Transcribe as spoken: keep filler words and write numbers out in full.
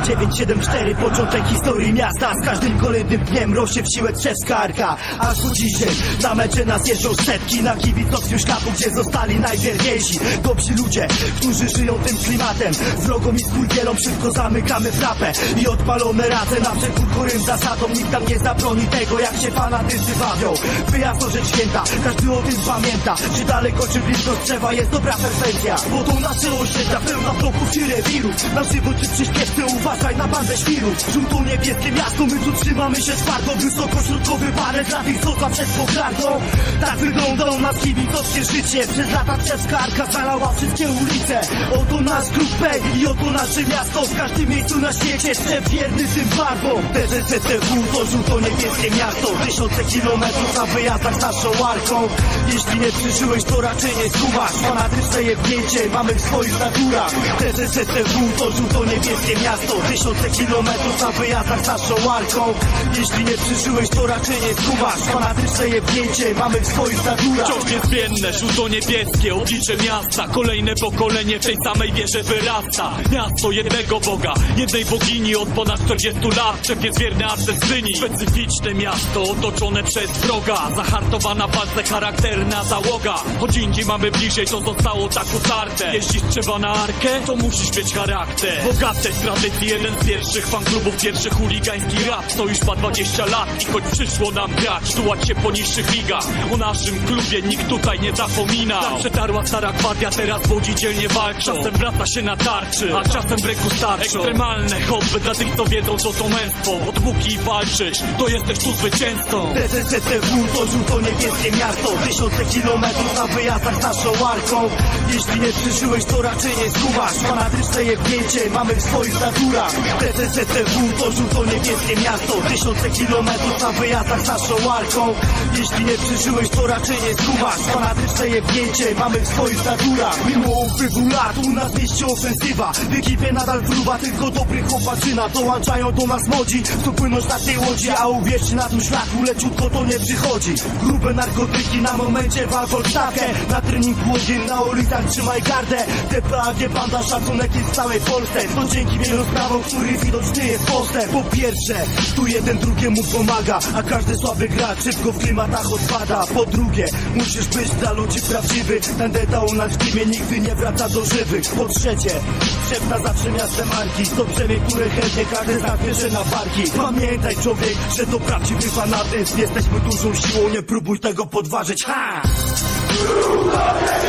dziewięć siedem cztery, początek historii miasta. Z każdym kolejnym dniem rośnie w siłę trzewska arka. Aż po dzisiaj na mecze nas jeżdżą setki, na kibicowskim szlaku, gdzie zostali najwierniejsi dobrzy ludzie, którzy żyją tym klimatem. Z wrogą i skurwielą szybko zamykamy frapę i odpalone racę na przekór chorym zasadom. Nikt tam nie zabroni tego, jak się fanatycy bawią. Wyjazd to rzecz święta, każdy o tym pamięta. Czy daleko, czy blisko drzewa jest dobra perfekcja, bo to nasze osiedla pełna bloków i rewirów. Na żywo czy przyśpiewce uważaj na bandę świrów. Żółto-niebieskie miasto, my tu trzymamy się twardo. Wysokośrodkowy baret dla tych, co za przed pogardą. Tak wygląda u nas kibicowskie życie. Przez lata trzewska arka zalała wszystkie ulice. Oto nasz klub P i oto nasze miasto. W każdym miejscu na świecie szef wierny tym barwom. T Z C C W to żółto-niebieskie miasto. Tysiące kilometrów na wyjazdach naszą arką. Jeśli nie przeżyłeś, to raczej nie skumasz. Fanatyczne jebnięcie mamy w swoich naturach. T Z C C W to żółto-niebieskie miasto. Tysiące kilometrów na wyjazdach naszą arką. Jeśli nie przeżyłeś, to raczej nie skumasz. Fanatyczne jebnięcie mamy w swoich naturach. Wciąż niezmienne, żółto-niebieskie oblicze miasta. Kolejne pokolenie w tej samej wierze wyrasta. Miasto jednego Boga, jednej bogini od ponad czterdziestu lat. Szef jest wierny aż ze swyni. Specyficzne miasto otoczone przez wroga. Zahartowana w walce charakterna załoga. Choć indziej mamy bliżej, to zostało tak utarte. Jeśli trzeba na arkę, to musisz mieć charakter. Bogate tradycje, jeden z pierwszych fanklubów, pierwszy chuligański rap. To już ma dwadzieścia lat i choć przyszło nam grać, tułać się po niższych ligach, o naszym klubie nikt tutaj nie zapomina. Tak przetarła stara gwardia, teraz młodzi dzielnie walczą. Czasem wraca się na tarczy, a czasem w ręku starczą. Ekstremalne hobby dla tych, co wiedzą, co to męstwo. Od muki walczyć, to jesteś tu zwycięzcą. T Z C C W to żółto-niebieskie miasto. Tysiące kilometrów na wyjazdach naszą arką. Jeśli nie przeżyłeś, to raczej nie skumasz. Fanatyczne jebnięcie mamy w swoich naturach. T Z C C W to żółto-niebieskie miasto. Tysiące kilometrów na wyjazdach naszą arką. Jeśli nie przeżyłeś, to raczej nie skumasz. Fanatyczne jebnięcie mamy w swoich naturach. Mimo upływu lat u nas mieści ofensywa. W ekipie nadal fruwa, tylko dobrych chłopaczyna. Dołączają do nas młodzi, chcą płynąć na tej łodzi. A uwierzcie, na tym szlaku leciutko to nie przychodzi. Grube narkotyki na momencie walk o stawkę. Na trening głodny, na ulicach trzymaj gardę. T P A G banda, szacunek jest w całej Polsce. To dzięki wielu sprawom, których widoczny jest postęp. Po pierwsze, tu jeden drugiemu pomaga, a każdy słaby gracz szybko w klimatach odpada. Po drugie, musisz być dla ludzi prawdziwy. Tandeta u nas w teamie nigdy nie wraca do żywych. Po trzecie, szef na zawsze miastem marki. To brzemię, które chętnie każdy zabierze na barki. Pamiętaj człowiek, że to prawdziwy fanatyzm. Jesteśmy dużą siłą, nie próbuj tego podważyć. Ha!